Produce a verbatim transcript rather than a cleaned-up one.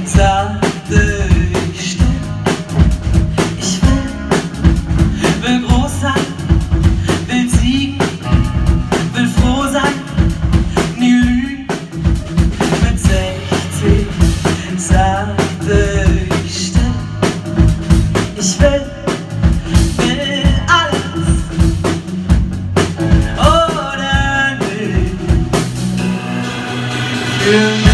sagte ich still. Ich will, will groß sein, will siegen, will froh sein, nie lügen. Mit sechzehn sagte ich still. Ich will, will alles oder nicht. Für